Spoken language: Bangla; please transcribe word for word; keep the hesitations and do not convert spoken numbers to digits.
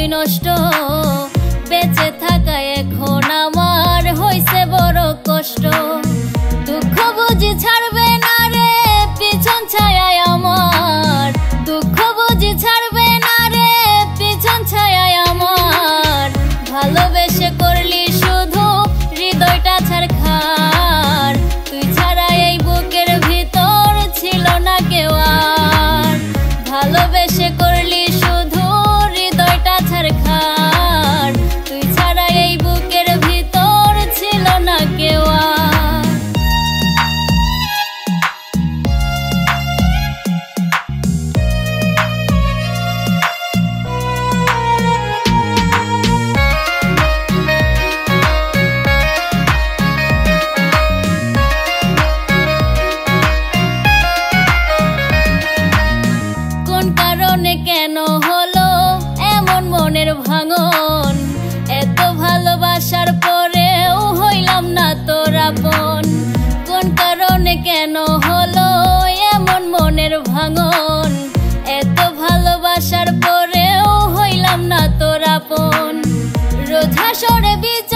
নষ্ট বেঁচে থাকা এখন আমার হইছে বড় কষ্ট দুঃখ বুঝি ছাড়বে না রে পিছন ছায়ায় আমার দুঃখ বুঝি ছাড়বে না রে পিছন ছায়ায় আমার ভালোবেসে করলি শুধু হৃদয়টা ছাড়খার তুই ছাড়া এই বুকের ভিতর ছিল না কেউ আর ভালোবেসে করলি শুধু হৃদয়টা ছাড়খার তুই ছাড়া এই বুকের ভিতর ছিল না কেউ আর কেন হলো এমন মনের ভাঙন এত ভালোবাসার পরেও হইলাম না তোর আপন কোন কারণে কেন হলো এমন মনের ভাঙন এত ভালোবাসার পরেও হইলাম না তোর আপন রোজ হাসরে